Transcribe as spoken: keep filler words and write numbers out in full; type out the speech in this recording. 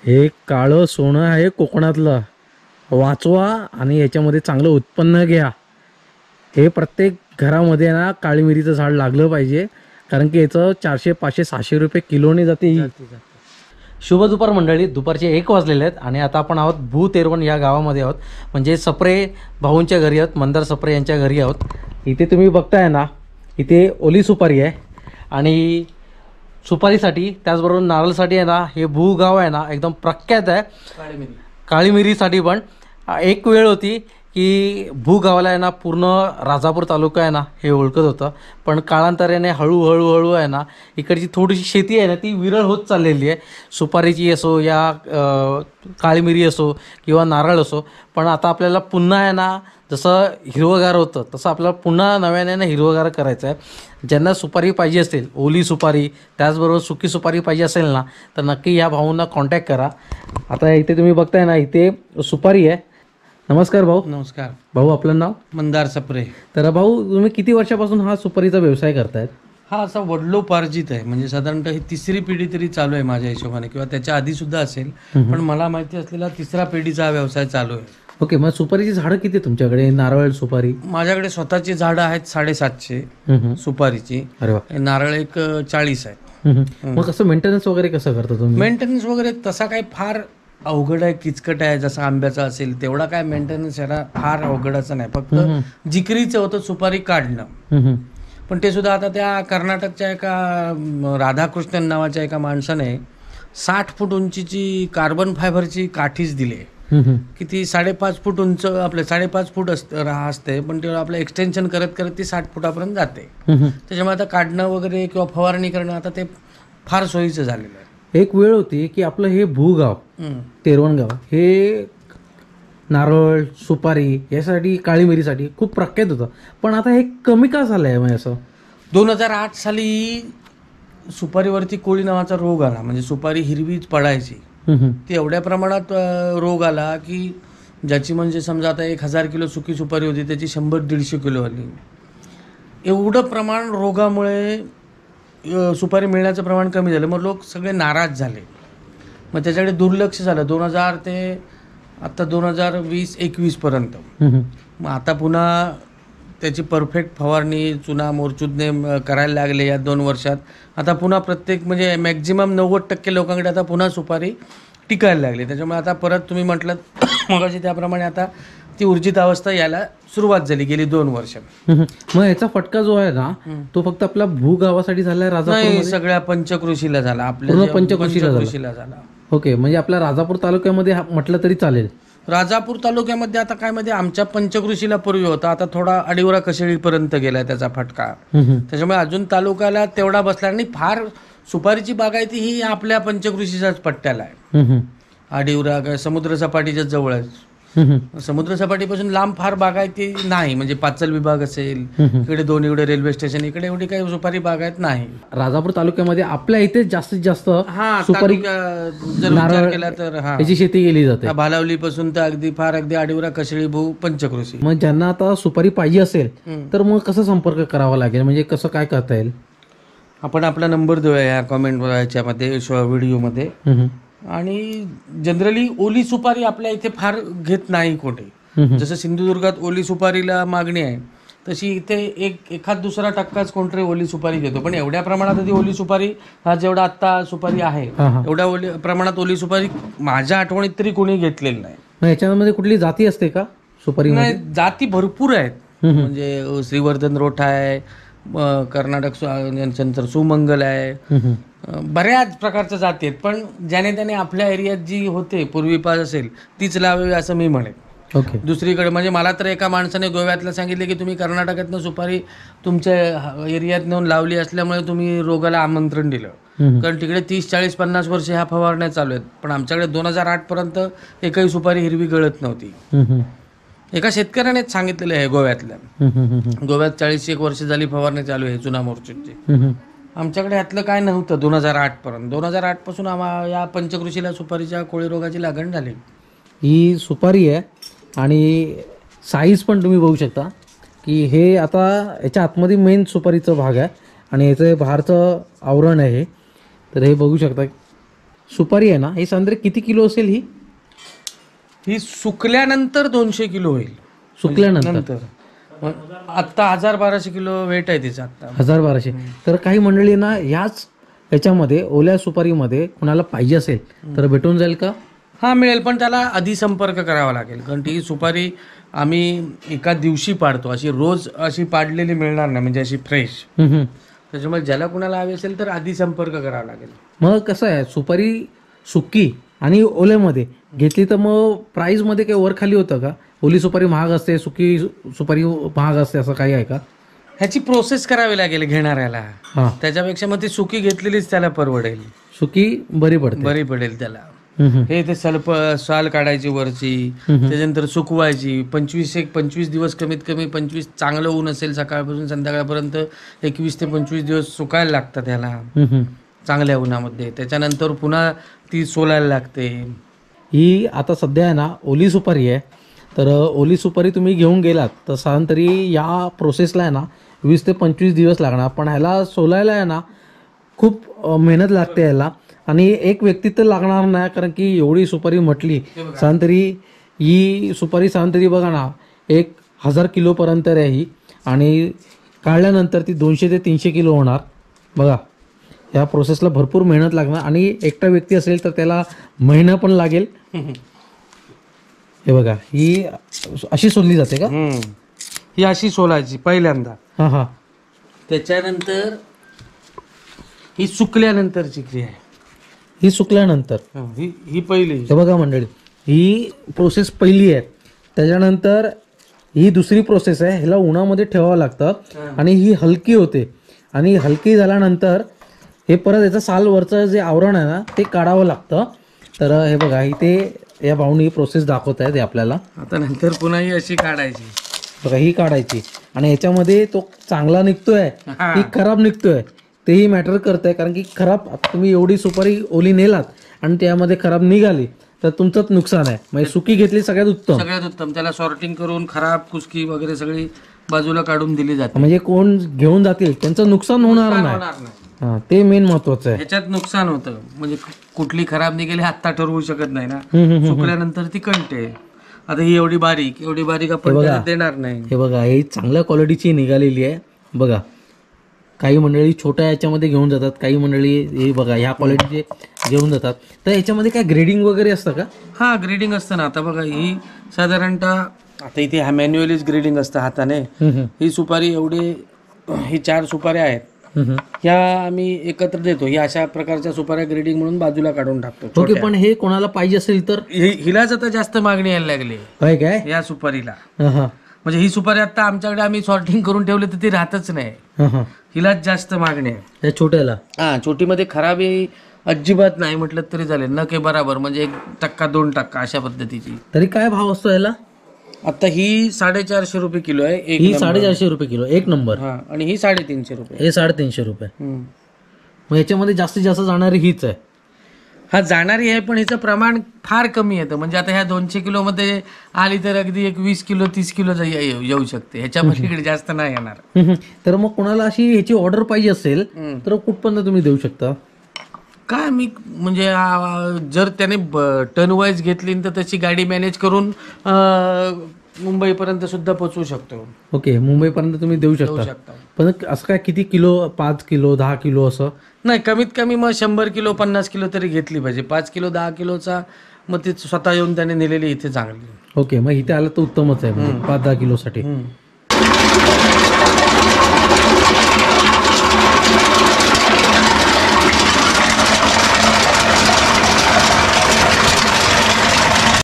हे काळं सोनं आहे कोकणातलं, वाचवा आणि याच्यामध्ये चांगलं उत्पन्न घ्या। हे प्रत्येक घरामध्ये ना काळी मिरीचं झाड लागलं पाहिजे, कारण की याचं चारशे पाचशे सहाशे रुपये किलोने जाते ही। शुभ दुपार मंडळी, दुपारचे एक वाजलेले आहेत आणि आता आपण आहोत भू तेरवण या गावामध्ये आहोत, म्हणजे सप्रे भाऊंच्या घरी आहोत, मंदार सप्रे यांच्या घरी आहोत। इथे तुम्ही बघताय ना, इथे ओली सुपारी आहे आणि सुपारीसाठी त्याचबरोबर नारळसाठी आहे ना, हे भू गाव आहे ना एकदम प्रख्यात आहे काळी मिरी काळी मिरीसाठी। पण एक वेळ होती की भू गावाला आहे ना पूर्ण राजापूर तालुका आहे ना हे ओळखत होतं, पण काळांतराने हळूहळू हळू आहे ना इकडची थोडीशी शेती आहे ना ती विरळ होत चाललेली आहे। सुपारीची असो या काळी मिरी असो किंवा नारळ असो, पण आता आपल्याला पुन्हा आहे ना जसं हिरवगार होतं तसं आपल्याला पुन्हा नव्याने ना हिरवगार करायचं आहे। ज्यांना सुपारी पाहिजे असेल, ओली सुपारी त्याचबरोबर सुकी सुपारी पाहिजे असेल ना, तर नक्की या भाऊंना कॉन्टॅक्ट करा। आता इथे तुम्ही बघताय ना, इथे सुपारी आहे। नमस्कार भाऊ। नमस्कार भाऊ, आपलं नाव? मंदार सप्रे। तर भाऊ, तुम्ही किती वर्षापासून हा सुपारीचा व्यवसाय करतायत? हा असा वडिलोपार्जित आहे, म्हणजे साधारणतः ही तिसरी पिढी तरी चालू आहे माझ्या हिशोबाने, किंवा त्याच्या आधी सुद्धा असेल, पण मला माहिती असलेला तिसरा पिढीचा हा व्यवसाय चालू आहे। ओके, मग सुपारीची झाडं किती तुमच्याकडे? नारळ सुपारी? माझ्याकडे स्वतःची झाडं आहेत साडेसातशे सुपारीची। अरे वा। नारळ एक चाळीस आहे। मग कसं मेंटेनन्स वगैरे कसं करता तुम्ही? मेंटेनन्स वगैरे तसा काही फार अवघड आहे, किचकट आहे, जसं आंब्याचा असेल तेवढा काय मेंटेनन्स याला फार अवघडाचं नाही, फक्त जिकरीचं होतं सुपारी काढणं। पण ते सुद्धा आता त्या कर्नाटकच्या एका राधाकृष्णन नावाच्या एका माणसाने साठ फूट उंचीची कार्बन फायबरची काठीच दिली, की ती साडेपाच फूट उंच आपले साडेपाच फूट असते, पण ते आपलं एक्सटेन्शन करत करत ती साठ फुटापर्यंत जाते। त्याच्यामुळे आता काढणं वगैरे किंवा फवारणी करणं आता ते फार सोयीचं झालेलं आहे। एक वेळ होती की आपलं हे भूगाव तेरवण गाव हे नारळ सुपारी यासाठी काळी मिरीसाठी खूप प्रख्यात होतं, पण आता हे कमी का झालं आहे? असं दोन हजार आठ साली सुपारीवरती कोळी नावाचा रोग आला, म्हणजे सुपारी हिरवीच पडायची, ती एवढ्या प्रमाणात रोग आला की ज्याची म्हणजे समजा आता एक हजार किलो सुकी सुपारी होती त्याची शंभर दीडशे किलो आली। एवढं प्रमाण रोगामुळे सुपारी मिळण्याचं प्रमाण कमी झालं, मग लोक सगळे नाराज झाले, मग त्याच्याकडे दुर्लक्ष झालं दोन हजार ते आता दोन हजार वीस एकवीस पर्यंत। मग आता पुन्हा त्याची परफेक्ट फवारणी चुना मोरचूदने करायला लागले या दोन वर्षात। आता पुन्हा प्रत्येक म्हणजे मॅक्झिमम नव्वद टक्के लोकांकडे आता पुन्हा सुपारी टिकायला लागली, त्याच्यामुळे आता परत तुम्ही म्हटलं मगाशी त्याप्रमाणे आता ती ऊर्जित अवस्था यायला सुरुवात झाली गेली दोन वर्ष। मग याचा फटका जो आहे ना तो फक्त आपल्या भूगावासाठी झाला? राजापूर सगळ्या पंचकृषीला झाला, आपल्या पंचकृषीला झाला। ओके, म्हणजे आपल्या राजापूर तालुक्यामध्ये म्हटलं तरी चालेल? राजापूर तालुक्यामध्ये आता काय मध्ये आमच्या पंचकृषीला पूर्वी होता, आता थोडा अडिवरा कशेळीपर्यंत गेलाय त्याचा फटका, त्याच्यामुळे अजून तालुक्याला तेवढा बसला नाही। फार सुपारीची बागायती ही आपल्या पंचकृषीच्याच पट्ट्याला आहे, अडिवरा समुद्र सपाटीच्या जवळ आहे। समुद्र सपाटीपासून लांब फार बागायती नाही, म्हणजे पाचल विभाग असेल इकडे, दोन इकडे रेल्वे स्टेशन इकडे एवढी काही सुपारी बागायत नाही। राजापूर तालुक्यामध्ये आपल्या इथे जास्तीत जास्त सुपारी जर विचार केला तर याची शेती केली जाते, भालावली पासून तर अगदी फार अगदी अडिवरा कशेळी भू पंचकृषी। मग ज्यांना आता सुपारी पाहिजे असेल तर मग कसं संपर्क करावा लागेल, म्हणजे कसं काय करता येईल? आपण आपला नंबर देऊया या कॉमेंट याच्यामध्ये व्हिडिओमध्ये। आणि जनरली ओली सुपारी आपल्या इथे फार घेत नाही कोठे, जसं सिंधुदुर्गात ओली सुपारीला मागणी आहे तशी इथे एक एखाद दुसरा टक्काच कोणतरी ओली सुपारी घेतो, पण एवढ्या प्रमाणात ती ओली सुपारी हा जेवढा आता सुपारी आहे एवढ्या ओली प्रमाणात ओली सुपारी माझ्या आठवणीत तरी कोणी घेतलेली नाही। मग याच्यामध्ये कुठली जाती असते का सुपारी? नाही, जाती भरपूर आहेत, म्हणजे श्रीवर्धन रोठा आहे, कर्नाटक नंतर सुमंगल आहे, बऱ्याच प्रकारच्या जाती आहेत, पण ज्याने त्याने आपल्या एरियात जी होते पूर्वीपास असेल तीच लावावी असं मी म्हणेन। ओके, दुसरीकडे म्हणजे मला तर एका माणसाने गोव्यातलं सांगितले की तुम्ही कर्नाटकातनं सुपारी तुमच्या एरियात नेऊन लावली असल्यामुळे तुम्ही रोगाला आमंत्रण दिलं, कारण तिकडे तीस चाळीस पन्नास वर्ष ह्या फवारण्या चालू आहेत, पण आमच्याकडे दोन हजार आठ पर्यंत एकही सुपारी हिरवी गळत नव्हती। एका शेतकऱ्यानेच सांगितलेलं आहे गोव्यातल्या, गोव्यात चाळीस एक वर्ष झाली फवारणी चालू आहे चुना मोरचूदची, आमच्याकडे यातलं काय नव्हतं दोन हजार आठ पर्यंत। दोन हजार आठ पासून आम्हा या पंचकृषीला सुपारीच्या कोळी रोगाची लागण झाली। ही सुपारी आहे आणि साईज पण तुम्ही बघू शकता की हे आता याच्या आतमध्ये मेन सुपारीचा भाग आहे आणि याचं बाहेरचं आवरण आहे, तर हे बघू शकता सुपारी आहे ना ही साधारण किती किलो असेल ही ही सुकल्यानंतर दोनशे किलो होईल. सुकल्यानंतर नंतर मग आत्ता हजार बाराशे किलो वेट आहे तिचा आत्ता. हजार बाराशे तर काही मंडळी ना ह्याच याच्यामध्ये ओल्या सुपारीमध्ये कुणाला पाहिजे असेल तर भेटून जाईल का? हा मिळेल, पण त्याला आधी संपर्क करावा लागेल, कारण ती सुपारी आम्ही एका दिवशी पाडतो, अशी रोज अशी पाडलेली मिळणार नाही, म्हणजे अशी फ्रेश. हम्म, हम्म. त्याच्यामुळे ज्याला कुणाला हवी असेल तर आधी संपर्क करावा लागेल. मग कसं आहे सुपारी सुकी आणि ओल्यामध्ये घेतली तर मग प्राईजमध्ये काही वर खाली होतं का? ओली सुपारी महाग असते, सुकी सुपारी महाग असते, असं काही आहे का? ह्याची प्रोसेस करावी लागेल घेणाऱ्याला. हां त्याच्यापेक्षा मग ती सुकी घेतलेलीच त्याला परवडेल, सुकी बरी पडते. बरी पडेल त्याला. हम्म, हम्म. हे ते सल्प साल काढायची वरची, त्याच्यानंतर सुकवायची, पंचवीस एक पंचवीस दिवस कमीत कमी पंचवीस चांगलं ऊन असेल सकाळपासून संध्याकाळपर्यंत एकवीस ते पंचवीस दिवस सुकायला लागतात त्याला हम्म, हम्म. चांगल्या उन्हामध्ये. त्याच्यानंतर पुन्हा ती सोलायला लागते. ही आता सध्या आहे ना ओली सुपारी आहे, तर ओली सुपारी तुम्ही घेऊन गेलात तर साधारण तरी या प्रोसेसला आहे ना वीस ते पंचवीस दिवस लागणार, पण ह्याला सोलायला आहे ना खूप अ, मेहनत लागते याला, आणि एक व्यक्ती तर लागणार नाही, कारण की एवढी सुपारी म्हटली साधारण तरी ही सुपारी साधारण तरी बघा ना एक हजार किलोपर्यंत आहे ही, आणि काढल्यानंतर ती दोनशे ते तीनशे किलो होणार. बघा या प्रोसेसला भरपूर मेहनत लागणार, आणि एकटा व्यक्ती असेल तर त्याला महिना पण लागेल. हे बघा ही अशी सोलली जाते का? हम्म. ही अशी सोलायची पहिल्यांदा. हां हां त्याच्यानंतर ही सुकल्यानंतरची क्रिया आहे. ही सुकल्यानंतर ही ही पहिली. हे बघा मंडळी ही प्रोसेस पहिली आहे. त्याच्यानंतर ही दुसरी प्रोसेस आहे, ह्याला उन्हामध्ये ठेवावं लागतं आणि ही हलकी होते, आणि हलकी झाल्यानंतर हे परत याचं सालवरचं जे आवरण आहे ना ते काढावं लागतं. तर हे बघा इथे या भाऊनी प्रोसेस दाखवत आहेत आपल्याला. आता नंतर पुन्हा ही अशी काढायची. बघा ही काढायची, आणि ह्याच्यामध्ये तो चांगला निघतोय की खराब निघतोय तेही मॅटर करतंय, कारण की खराब आता तुम्ही एवढी सुपारी ओली नेलात आणि त्यामध्ये खराब निघाली तर तुमचंच नुकसान आहे. म्हणजे सुकी घेतली सगळ्यात उत्तम. सगळ्यात उत्तम. त्याला सॉर्टिंग करून खराब कुसकी वगैरे सगळी बाजूला काढून दिली जाते. म्हणजे कोण घेऊन जातील त्यांचं नुकसान होणार नाही. होणार नाही. हा ते मेन महत्वाचं आहे. ह्याच्यात नुकसान होतं, म्हणजे कुठली खराब निघेली आत्ता ठरवू शकत नाही ना. हम्म, हम्म, हम्म. सुकल्यानंतर ती कळते. आता ही एवढी बारीक एवढी बारीक आपण त्याला देणार नाही. हे बघा ही चांगल्या क्वालिटीची निघालेली आहे. बघा काही मंडळी छोट्या याच्यामध्ये घेऊन जातात, काही मंडळी हे बघा ह्या क्वालिटीचे घेऊन जातात. तर याच्यामध्ये काय ग्रेडिंग वगैरे असतं का? हा ग्रेडिंग असतं ना. आता बघा ही साधारणतः आता इथे हा मॅन्युअलीच ग्रेडिंग असतं हाताने. हम्म, हम्म. ही सुपारी एवढी ही चार सुपाऱ्या आहेत, हम्म, हम्म. ह्या आम्ही एकत्र देतो. ही अशा प्रकारच्या सुपाऱ्या ग्रेडिंग म्हणून बाजूला काढून टाकतो. ओके, पण हे कोणाला पाहिजे असेल तर हि- हिलाच आता जास्त मागणी यायला लागली काय काय या सुपारीला. हा हा म्हणजे ही सुपारी आता आमच्याकडे आम्ही सॉर्टिंग करून ठेवली तर ती राहतच नाही. हा हा हिलाच जास्त मागणी आहे. त्या छोट्याला हा छोटीमध्ये खराबी अजिबात नाही म्हटलं तरी चालेल. न के बराबर म्हणजे एक टक्का दोन टक्का अशा पद्धतीची. तरी काय भाव असतो याला? आता ही साडेचारशे रुपये किलो आहे एक ही नंबर. साडेचारशे रुपये किलो एक नंबर. हा आणि ही साडेतीनशे रुपये. हे साडेतीनशे रुपये. हम्म. मग याच्यामध्ये जास्तीत जास्त जाणारी हीच आहे. हा जाणारी आहे, पण हिचं प्रमाण फार कमी येतं. म्हणजे आता ह्या दोनशे किलो मध्ये आली तर अगदी एक वीस किलो तीस किलो जा- येऊ येऊ शकते. ह्याच्या पलीकडे जास्त नाही येणार. हम्म, हम्म. तर मग कोणाला अशी ह्याची ऑर्डर पाहिजे असेल हम्म. तर कुठपर्यंत तुम्ही देऊ शकता? काय मी म्हणजे आ, जर त्याने टन वाईज घेतली तर त्याची गाडी मॅनेज करून अ, मुंबईपर्यंत सुद्धा पोहोचवू शकतो. ओके, मुंबईपर्यंत तुम्ही देऊ देऊ शकता. शकता. पण असं काय किती किलो? पाच किलो दहा किलो असं? नाही, कमीत कमी मग शंभर किलो पन्नास किलो तरी घेतली पाहिजे. पाच किलो दहा किलोचा मग ती स्वतः येऊन त्याने नेलेली इथे चांगली. ओके, मग इथे आलं तर उत्तमच आहे म्हणजे पाच दहा किलोसाठी. हम्म.